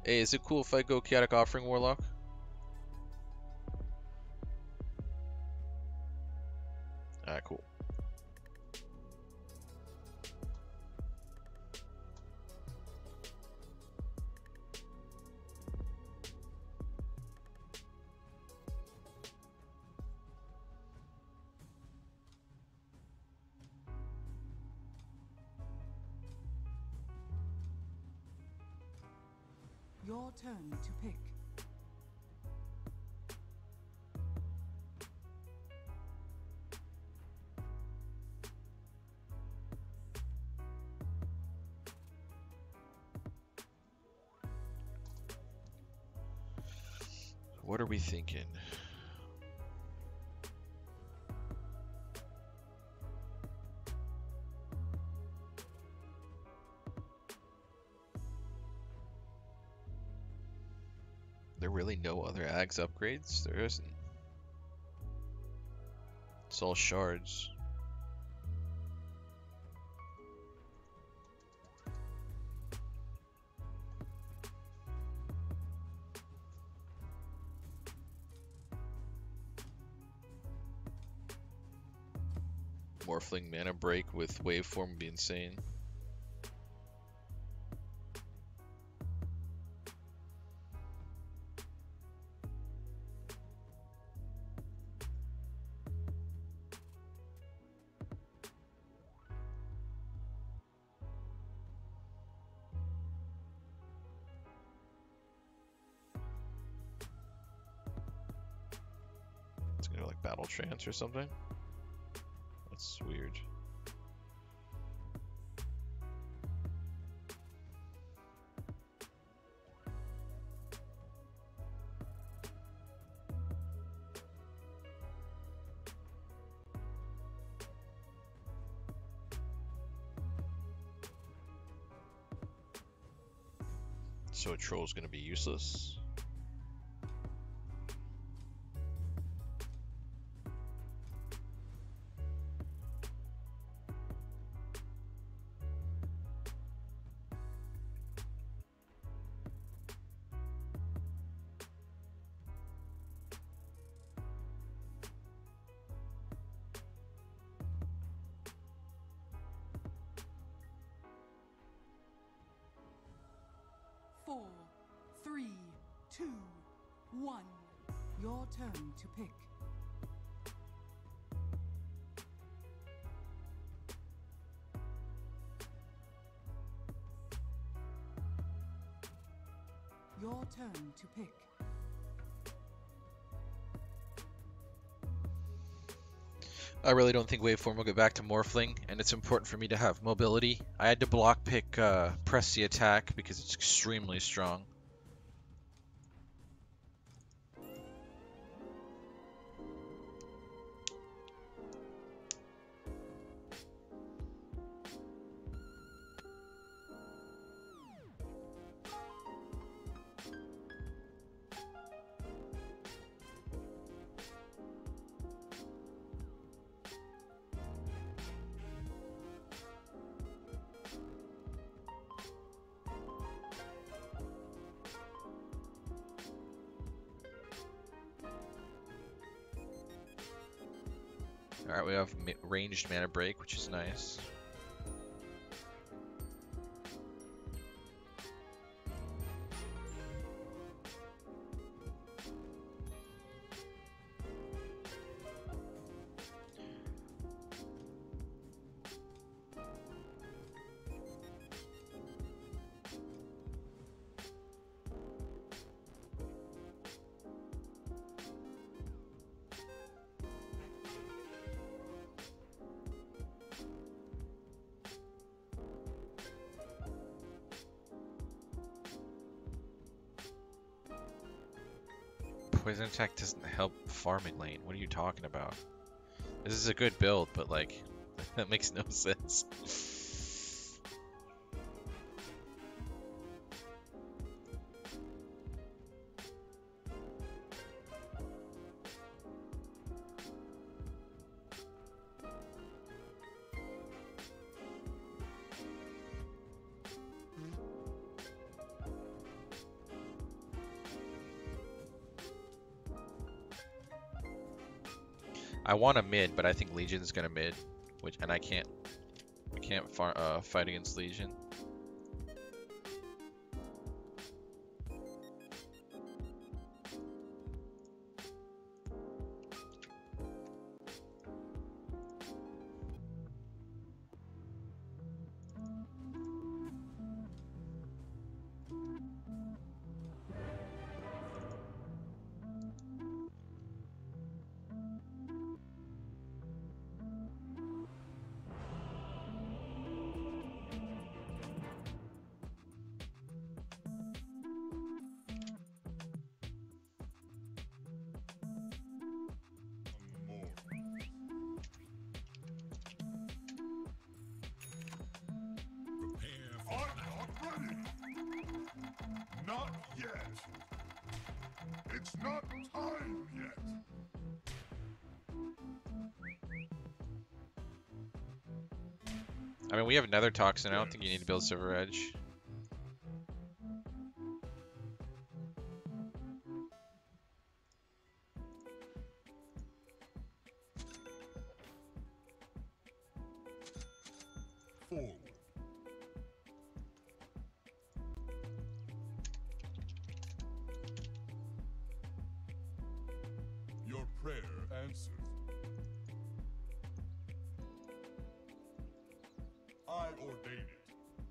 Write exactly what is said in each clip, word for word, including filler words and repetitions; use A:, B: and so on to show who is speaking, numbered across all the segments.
A: Hey, is it cool if I go Chaotic Offering Warlock? Alright, cool.
B: Your turn to pick.
A: What are we thinking? There really no other Ags upgrades? There isn't. It's all shards. Morphling mana break with waveform would be insane. It's gonna go like Battle Trance or something. That's weird. So a troll's gonna be useless.
B: Four, three, two, one. Your turn to pick. Your turn to pick.
A: I really don't think waveform will get back to Morphling, and it's important for me to have mobility. I had to block pick uh, press the attack because it's extremely strong. Alright, we have ranged mana break, which is nice. Poison attack doesn't help farming lane. What are you talking about? This is a good build, but like, that makes no sense. I want a mid, but I think Legion's gonna mid, which and I can't, I can't far, uh, fight against Legion.
C: Not yet. It's not time yet.
A: I mean, we have another toxin. I don't think you need to build Silver Edge.
C: Forward. Your prayer answered. I ordain it.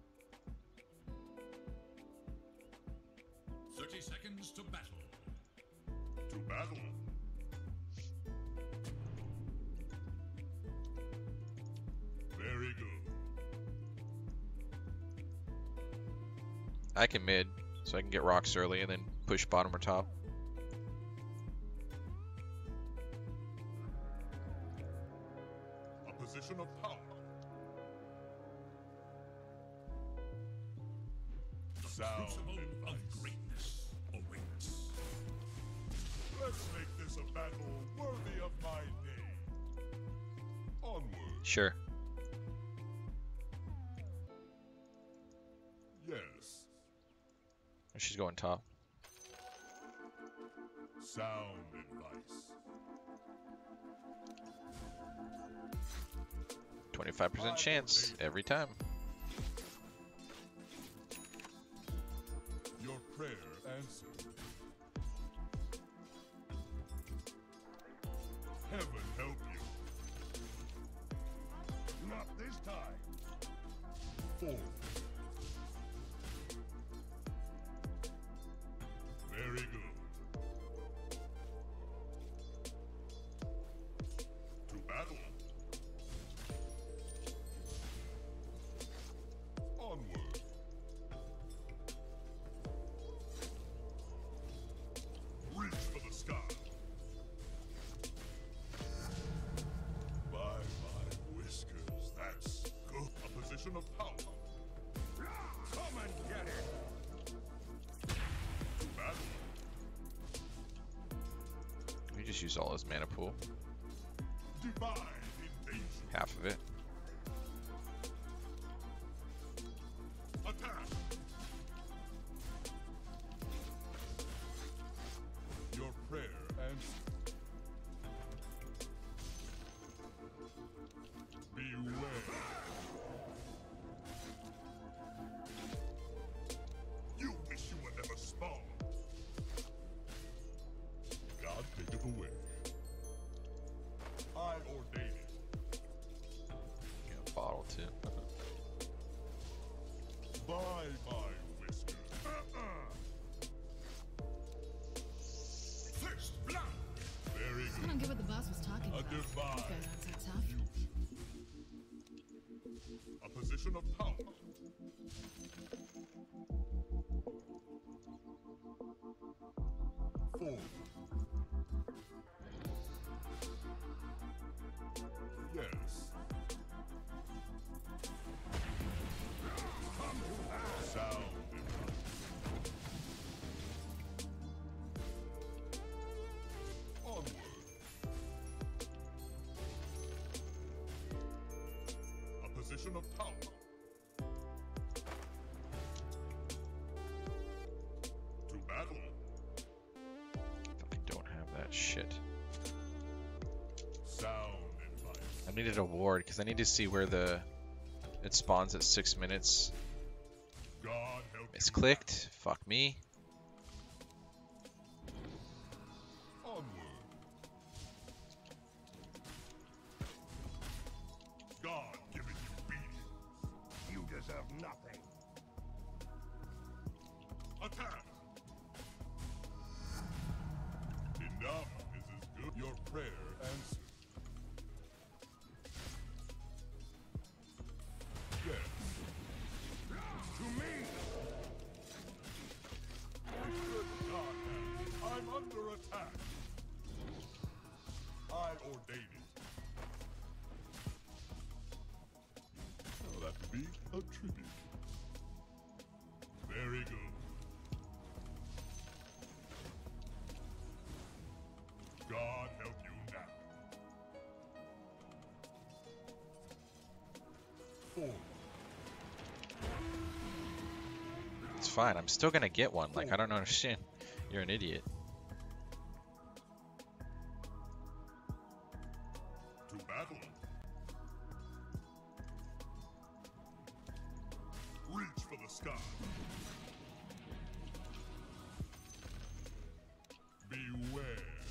D: Thirty seconds to battle.
C: To battle. Very good.
A: I can mid, so I can get rocks early and then push bottom or top.
C: A position of power. Sound
D: Crucible of
C: advice.
D: greatness awaits.
C: Let's make this a battle worthy of my name. Onward.
A: Sure.
C: Yes.
A: She's going top.
C: Sound advice.
A: twenty-five percent chance every time.
C: Your prayer answered. Heaven help you. Not this time. Forward. Very good. To battle. Onward. Reach for the sky. By my whiskers, that's good. A position of power. Come and get it. To battle.
A: We just use all his mana pool.
C: Divine invasion.
A: Half of it.
C: Attack. Your prayer answered. Beware. You wish you were never spawned. God take it away. I ordain it.
A: Get a bottle too.
C: By my whiskers. Uh-uh.
D: First blood.
C: Very
E: I
C: good.
E: don't get what the boss was talking
C: A
E: about. These
C: divine
E: guys aren't so tough.
C: fusion. A position of power. Forward. Yes. Sound. Onward. A position of power. To battle.
A: Fucking don't have that shit.
C: Sound
A: I needed a ward because I need to see where the it spawns at six minutes.
C: God help you.
A: Misclicked. Fuck me.
C: Onward. God giving you beatings. You deserve nothing. Attack. Enough is as good. Your prayer answered. Yes. To me. Good God, man. I'm under attack. I ordain it. Now that would be a tribute. Very good. God help you now. Four.
A: It's fine. I'm still gonna get one. Like I don't understand. You're an idiot.
C: To battle. Reach for the sky. Beware.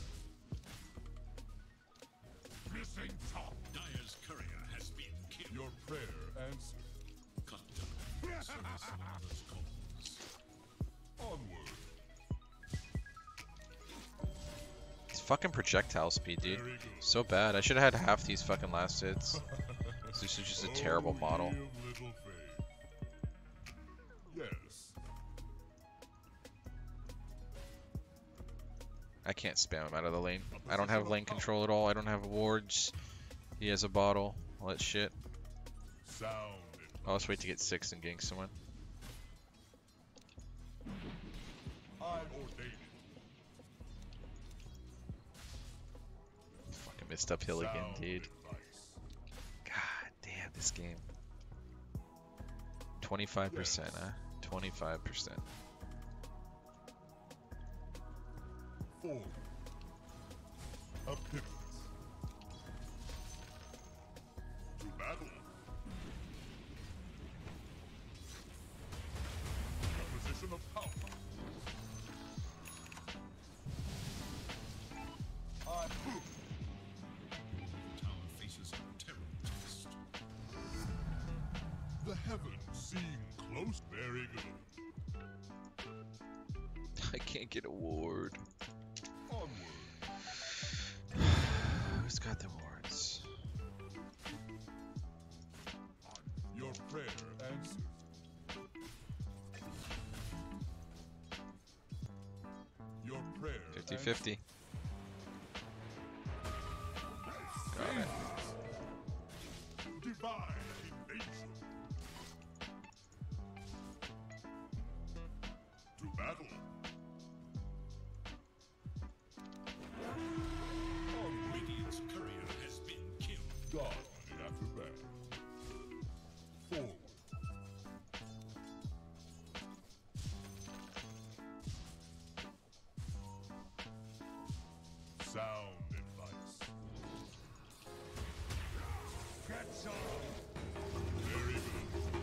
C: Missing top.
D: Dire's courier has been killed.
C: Your prayer answered.
D: Cut down. Service another's cause.
C: Onward.
A: It's fucking projectile speed, dude.
C: Very good.
A: So bad. I should have had half these fucking last hits. This is just a terrible
C: Oh,
A: model.
C: ye of little faith. Yes.
A: I can't spam him out of the lane. I don't have lane control at all. I don't have wards. He has a bottle. All that shit.
C: Sound it.
A: I'll just wait to get six and gank someone.
C: I ordain it.
A: Fucking missed uphill again,
C: Sound
A: dude.
C: advice.
A: God damn, this game. twenty-five percent, huh? twenty-five percent.
C: Four. A pivot. To battle. A position of power. I move.
D: Tower faces a terrible test.
C: The heavens seem close. Very good.
A: I can't get a ward.
C: Onward.
A: Who's got the wards?
C: Your prayer answered. Your prayer
A: fifty
C: answered.
A: fifty. Got it.
C: Divine invasion. To battle. On
D: Radiant's courier has been killed.
C: God on it after that. Forward. Sound advice. Get some. Very good.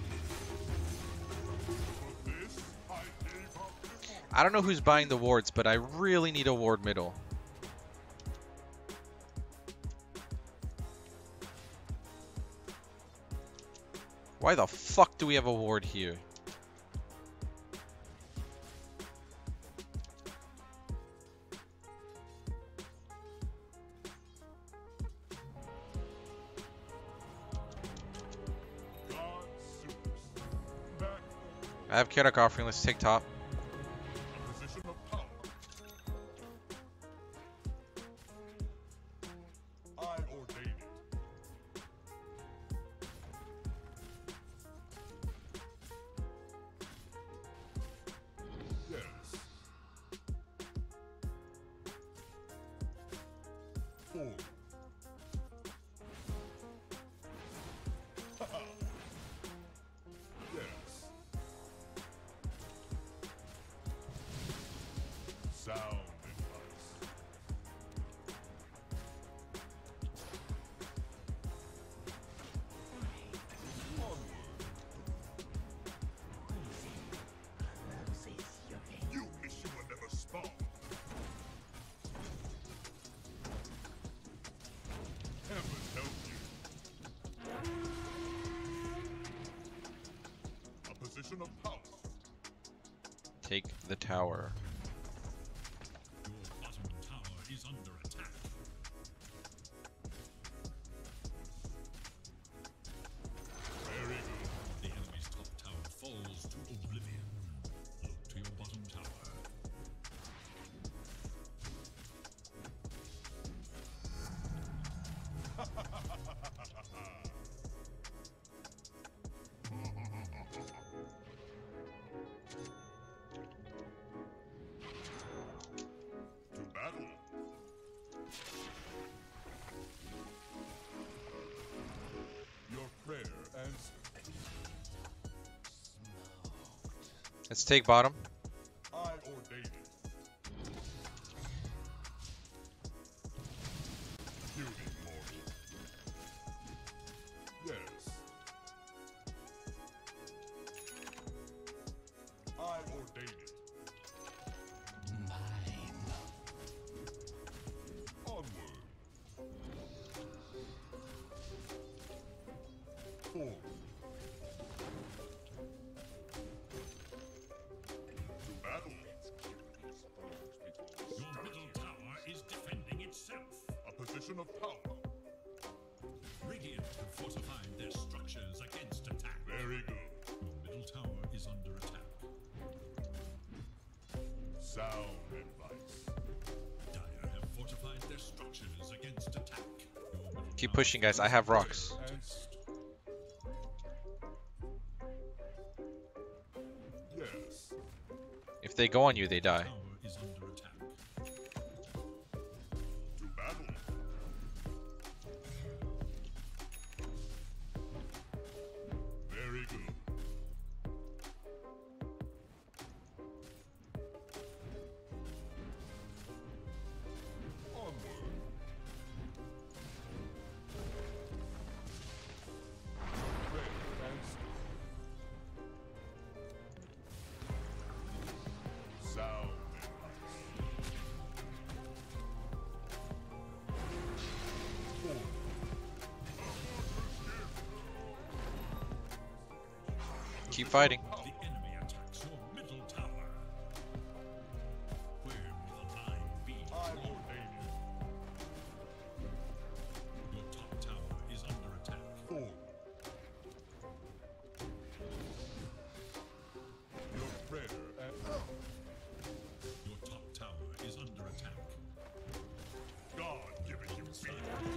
C: For this, I gave up before.
A: I don't know who's buying the wards, but I really need a ward middle. Why the fuck do we have a ward here?
C: God suits. Back.
A: I have Karak offering. Let's take top.
C: A position of power. I ordain it. Yes. Forward. Yes. position of power.
A: Take the tower.
D: Your bottom tower is under attack.
C: Very good.
D: The enemy's top tower falls to oblivion. Look to your bottom tower.
C: To battle. Your prayer answered.
A: Let's take bottom.
C: I ordain it. Beauty mortal. Yes. I ordain it.
F: Mine.
C: Onward. Forward. To battle.
D: Your middle tower is defending itself.
C: A position of power.
D: Radiant have fortified their structures against attack.
C: Very good.
D: Your middle tower is under attack.
C: Sound advice.
D: Dire have fortified their structures against attack. Your middle
A: Keep
D: tower
A: pushing, guys. I have rocks.
C: Answered. Yes.
A: If they go on you, they die.
D: tower is under attack.
C: To battle. Very good. Onward. Prayer answered. Sound advice. Forward.
A: Keep fighting.
D: The enemy attacks your middle tower. Where will the line be?
C: I ordain it.
D: Your top tower is under attack.
C: Forward. Your prayer and
D: Your top tower is under attack.
C: God giving you fear.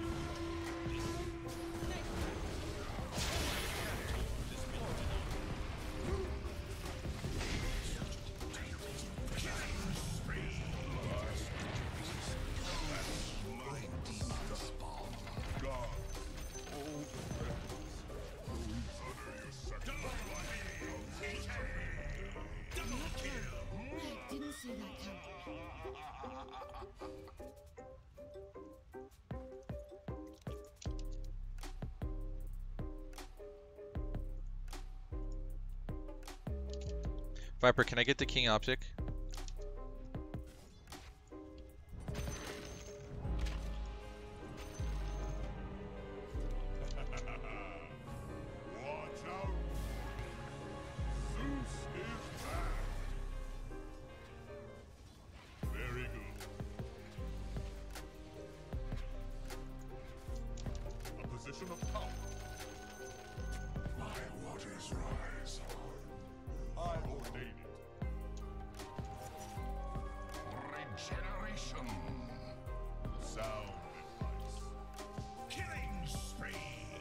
C: God. Oh, friends. Louise under your sacrifice.
E: I didn't see that coming.
A: Viper, can I get the king optic?
C: Watch out. Zeus is back. Very good. A position of power. My waters rise. I ordain it.
F: Regeneration.
C: Sound advice.
D: Killing spree.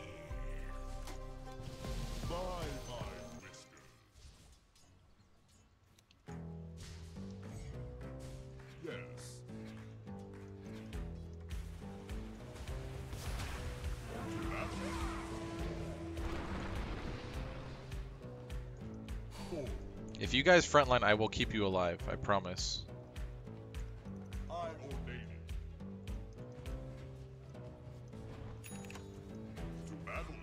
C: By my whiskers. Yes. Forward.
A: If you guys frontline, I will keep you alive. I promise.
C: I ordain it. To battle.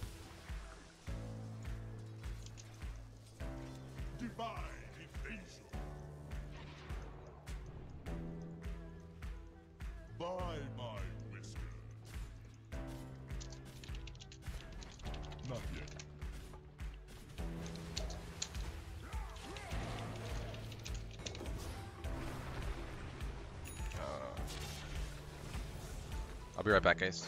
C: Divine invasion. By my whiskers. Not yet.
A: I'll be right back, guys.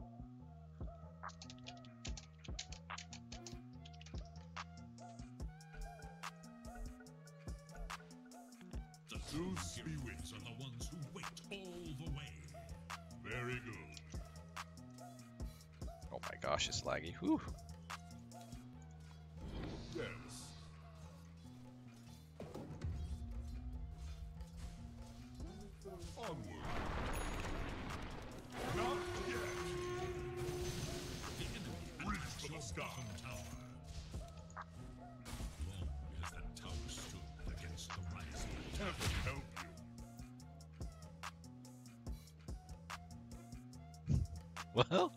D: The true spirits are the ones who wait all the way.
C: Very good.
A: Oh my gosh, it's laggy. Whew.
C: Yes. Onward. Not yet.
D: The enemy
C: Reach
D: attacks
C: for the
D: your
C: sky.
D: bottom tower. Long has that tower stood against the rising attack.
C: Heaven help you.
A: Well,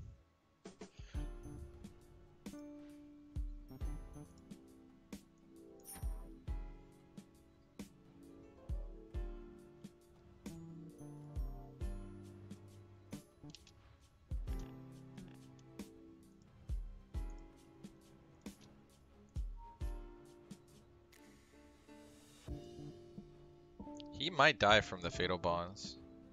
A: he might die from the fatal bonds.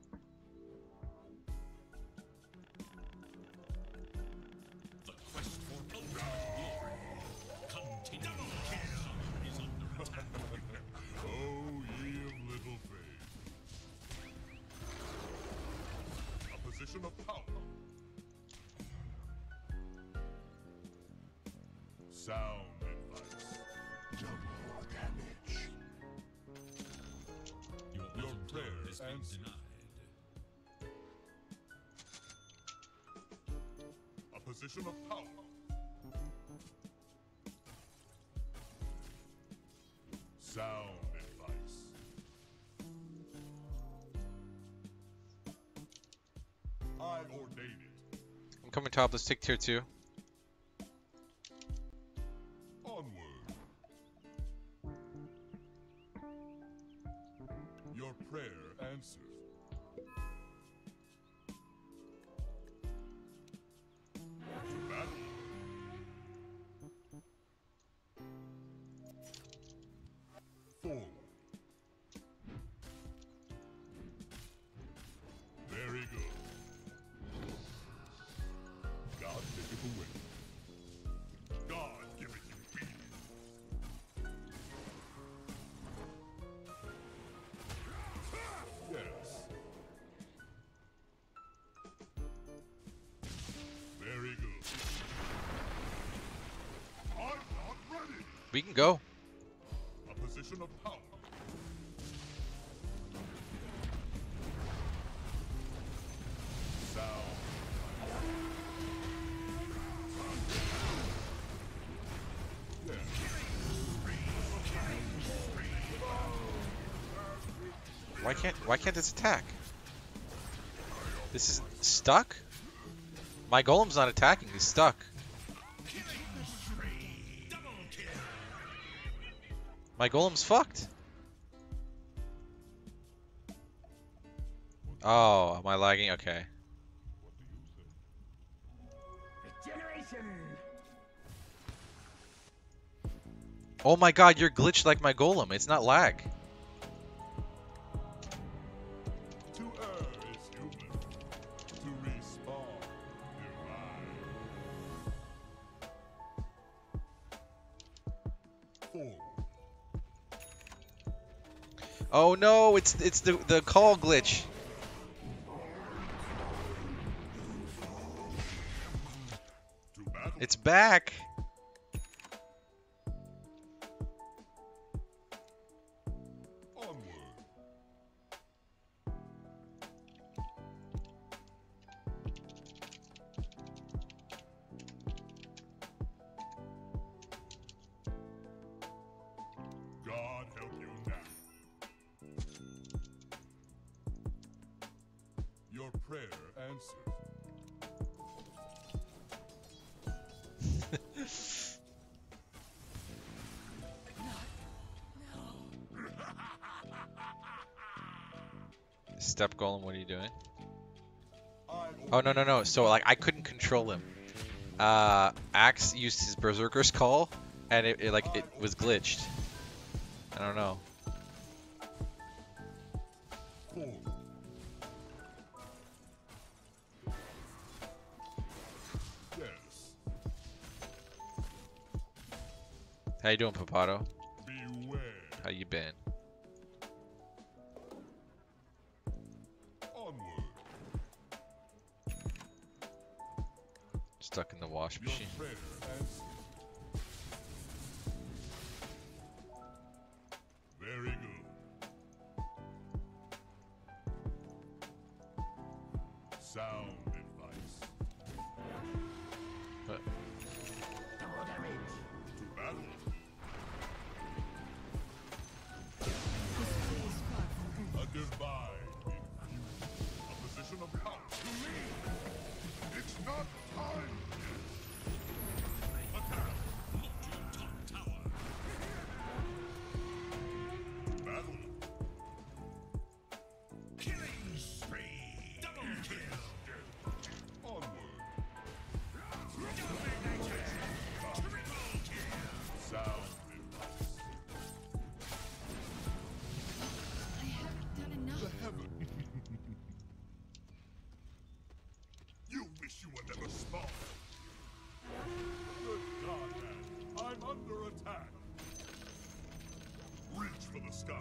D: The quest for ultimate glory continues. Double kill is under attack.
C: Oh, ye of little faith. A position of power. Sound advice. Double damage.
D: Your
C: Your
D: bottom tower
C: prayer
D: has been
C: answered.
D: denied.
C: A position of power. Sound advice. I ordain it.
A: I'm coming top. Let's take tier two.
C: Onward. Your prayer answered. To battle. Forward. Very good. God taketh away. God giveth you peace. Yes. Very good. I'm not ready.
A: We can go.
C: A position of power. Sound. Yes.
A: Why can't why can't this attack? This is stuck? My golem's not attacking, he's stuck. My golem's fucked. Oh, am I lagging? Okay. Oh my god, you're glitched like my golem. It's not lag.
C: To err is human. To respawn divine. Forward.
A: Oh no, it's it's the the call glitch.
C: To battle.
A: It's back.
C: Onward. God help you now. Your prayer answered.
A: Step golem, what are you doing?
C: I
A: Oh no no no. So like I couldn't control him. Uh, Axe used his berserker's call, and it, it like it was glitched. I don't know.
C: Forward.
A: How you doing, Papato?
C: Beware.
A: How you been?
C: Onward.
A: Stuck in the wash
C: Your
A: machine.
C: prayer answered. Very good. Sound advice.
A: But
C: To battle. A divine infusion. A position of power. To me. It's not time. Attack.
D: Look to your top tower.
C: Battle.
D: Killing spree. Double kill.
C: Onward.
D: Triple kill.
C: Sound advice.
E: I haven't done enough.
C: To heaven. You wish you were never spawned. Good God, man. I'm under attack. Reach for the sky.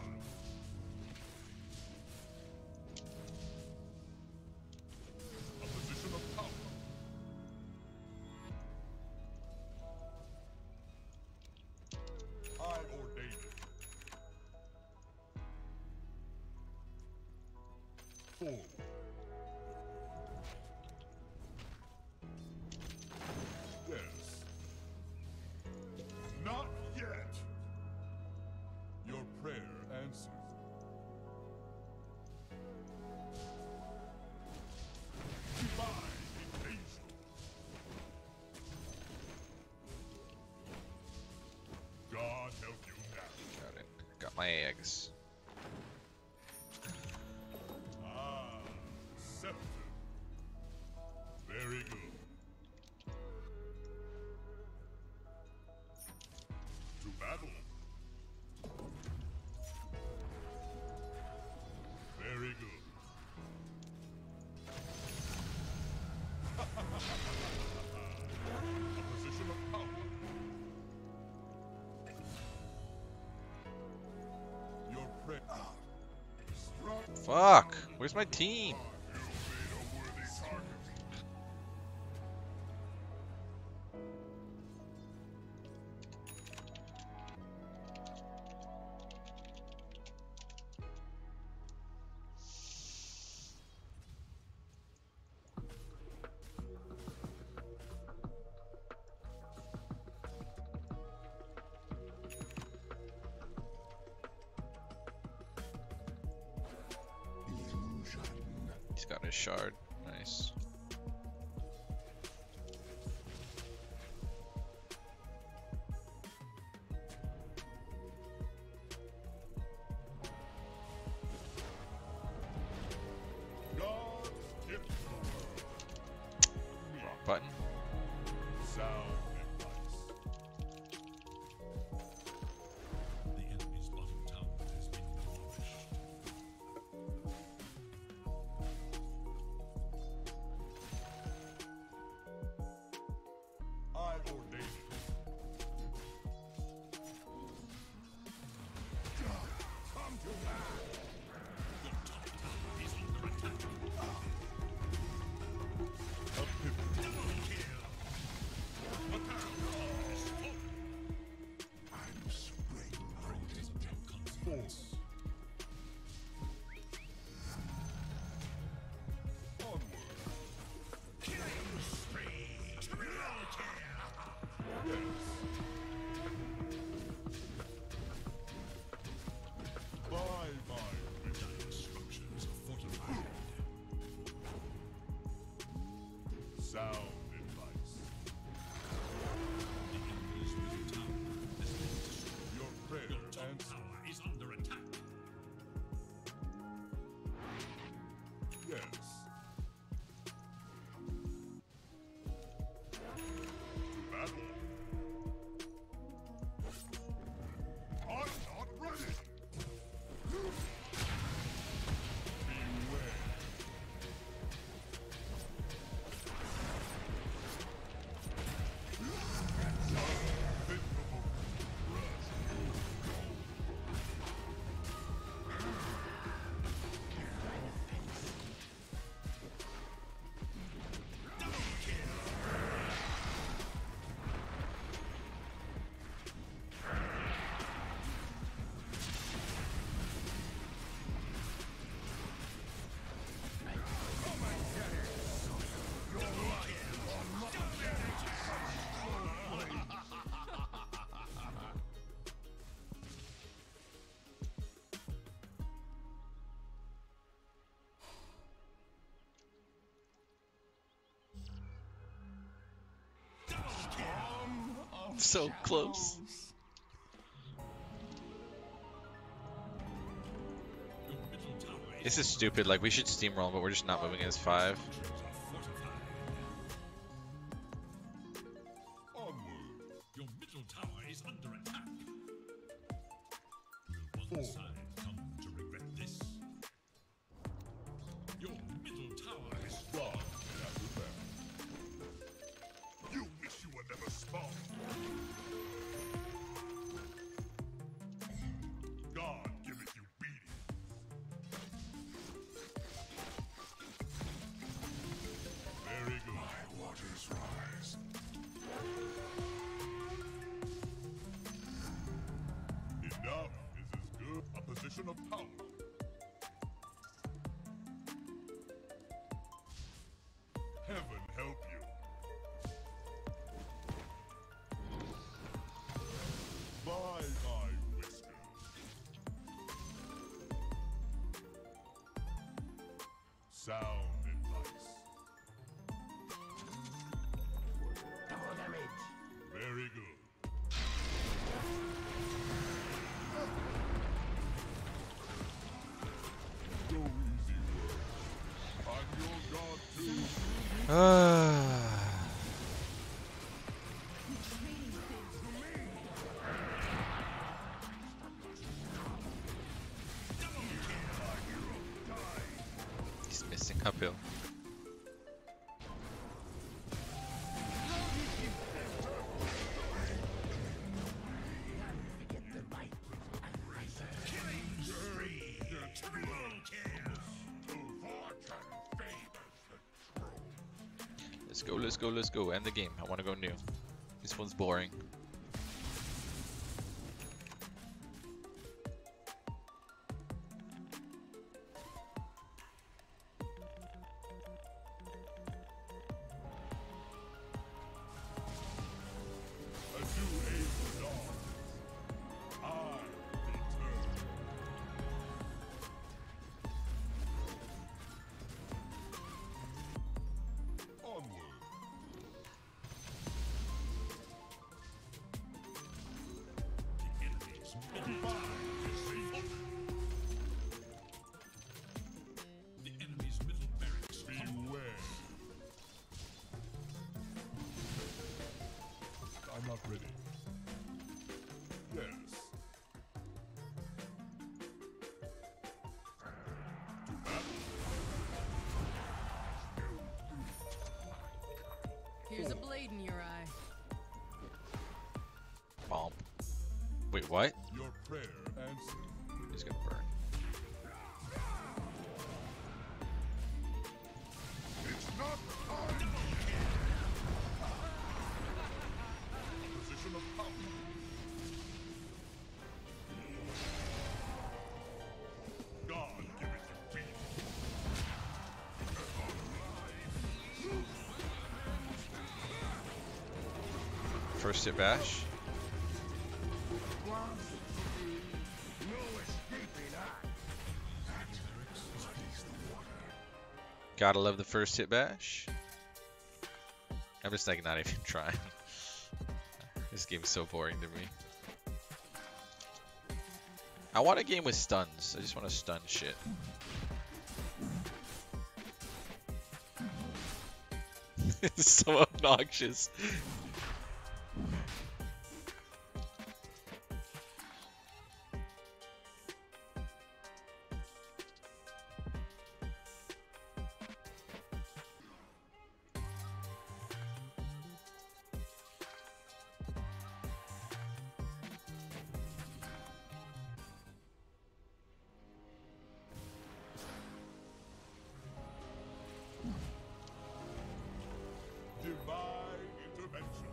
C: A position of power. I ordain it. Forward. Yes. Not yet. Your prayer answered. Divine invasion. God help you now.
A: got it. Got my eggs.
C: Ah, scepter. Very good. To battle. Very good. A position of power. Your prey. Ah. Strong.
A: Fuck! Where's my team?
C: You made a worthy target.
A: He's got his shard. Nice.
C: God gift to the world.
A: Wrong button.
C: Sound advice.
D: The enemy's bottom tower has been demolished.
A: So close.
D: Your middle tower is
A: This is stupid. Like we should steamroll, but we're just not moving as five.
D: fortified.
C: Onward.
D: Your middle tower is under attack. Will
C: Four.
D: one side come to regret this? Your middle tower is
C: God, get after them. You wish you were never spawned. God giveth you beating. Very good. My waters rise. Enough is as good a position of power. Heaven help you. By my whiskers. Sound advice. Double damage. Very good. Go easy, world. I'm your god too.
A: Ah. He's missing uphill. Let's go, let's go, let's go. End the game. I want to go new. This one's boring.
C: A new age dawns. I return. Onward.
D: the enemy's middle tower is fallen. The enemy's middle barracks crumble.
C: Beware. I'm not ready. Yes. To battle.
B: Here's a blade in your eye.
A: Bomb. Wait, what?
C: Your prayer answered.
A: He's gonna burn.
C: It's not time. Position of power. God give it you beat.
A: First hit bash. Gotta love the first hit bash. I'm just like not even trying. This game's so boring to me. I want a game with stuns. I just want to stun shit. It's so obnoxious.
C: Divine intervention.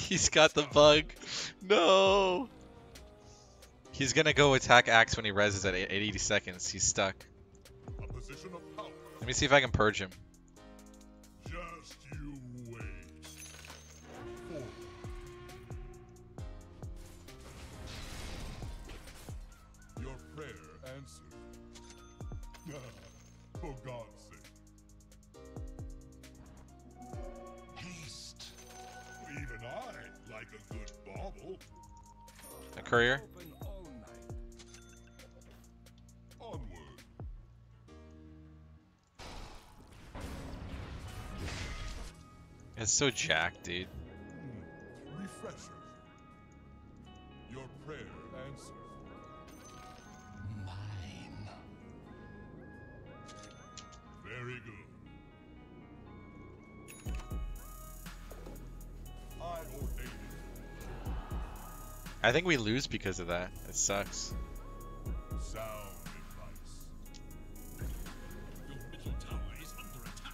A: He's got the bug. No. He's gonna go attack Axe when he reses at eighty seconds. He's stuck.
C: A position of power.
A: Let me see if I can purge him.
C: Just you wait. Four. Your prayer answered. For God's sake.
D: Haste.
C: Even I like a good bauble.
A: A courier.
D: Open all night.
C: Onward.
A: It's so jacked, dude.
C: Hmm. Refresher. Your prayer answered.
D: Mine.
C: Very good. I ordain it.
A: I think we lose because of that. It sucks.
C: Sound advice.
D: Your middle tower is under attack.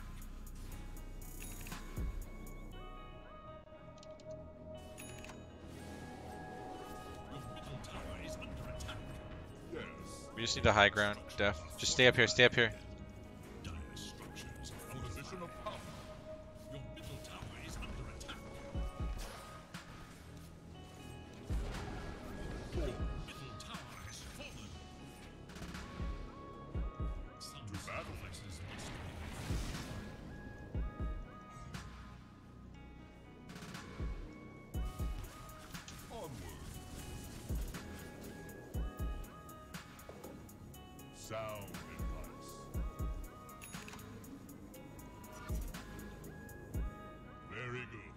D: Your middle tower is under attack.
C: Yes.
A: We just need a high ground, Def. Just stay up here, stay up here.
D: Dire structures.
C: A position of power.
D: Your middle tower is under attack.
C: Four.
D: Middle tower has fallen. Some
C: To battle.
D: sacrifices must be.
C: Onward. Sound advice. Very good.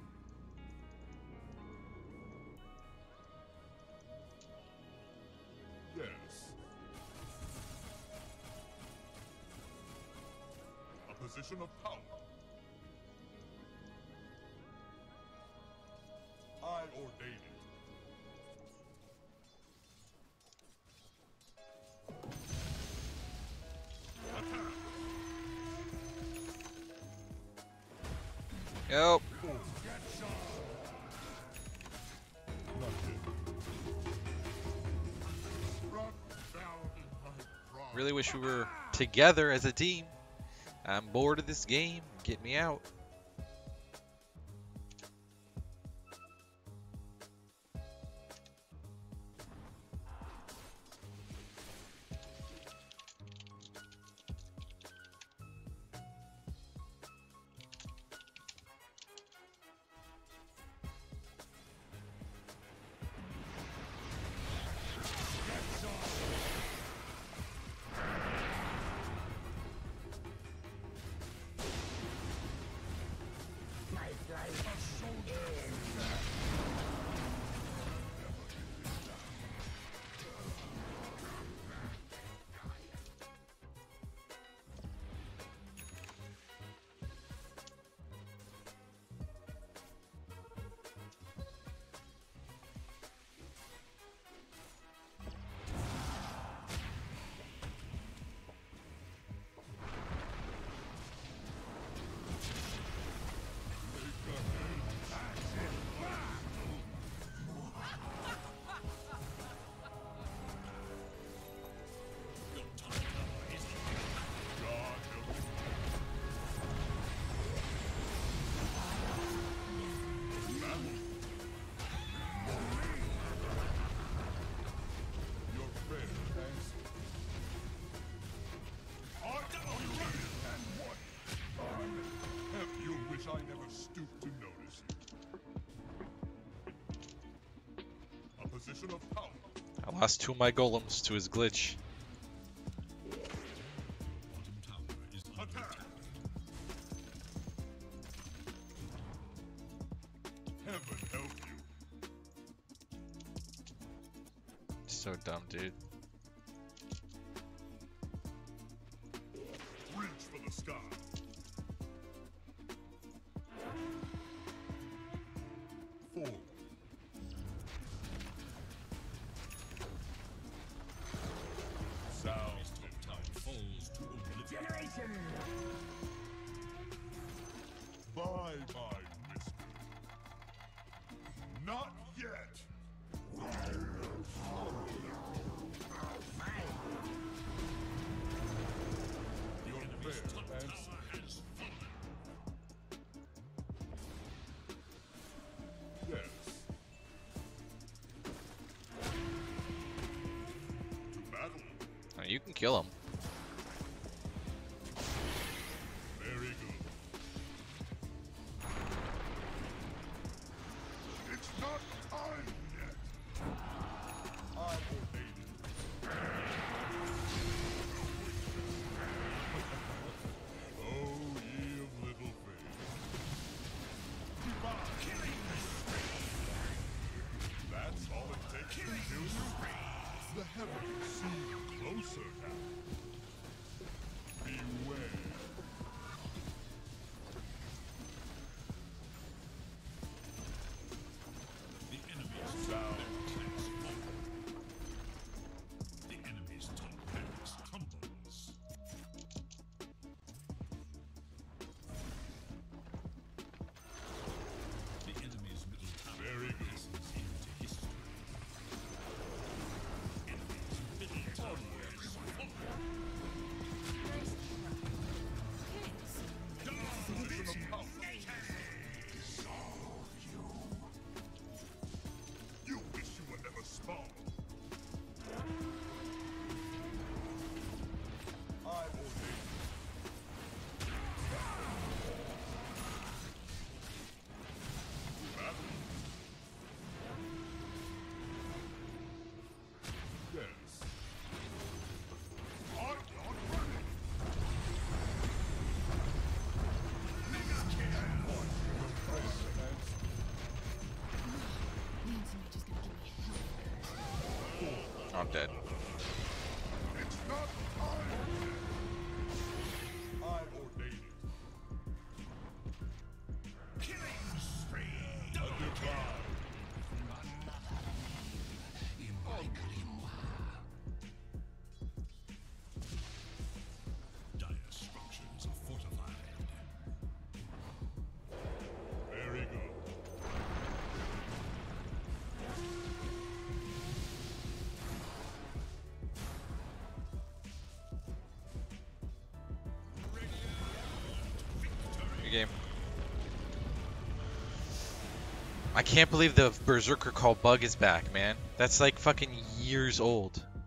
C: Yes. A position of power. I ordain it. Attack.
A: Yep.
C: Boom. Get shot. Nothing. Struck down in my pride.
A: Really wish we were together as a team. I'm bored of this game. Get me out.
C: position of power.
A: I lost two of my golems to his glitch.
D: Bottom tower is under
C: Attack.
D: attack.
C: Heaven help you.
A: So dumb, dude.
C: Reach for the sky. Forward. Sound
D: His top tower falls to oblivion.
C: by my whisper. fair and
D: tower has fallen.
C: yes. To battle.
A: Oh, you can kill him.
C: Very good. It's not time yet. I'm ordained. Oh, ye of little faith. Divine killing. That's all it takes to kill you. The heavens seem closer now. Beware.
D: The enemy's
C: Sound.
D: tanks fall. The enemy's top barracks crumbles. The enemy's middle tower
C: Very good.
D: passes into history. Enemy's middle tower has fallen.
C: Position of power. You wish you were never small. I'm ordained. Battle. Yes. I'm not ready. Mega kill.
E: The Anti-Mage is gonna give me hell.
A: I'm dead.
C: It's not time yet. I'm ordained.
D: Killing spree.
C: A divine.
D: Dire structures are fortified.
C: Very good.
A: Good game. I can't believe the Berserker Call bug is back, man. That's like fucking years old.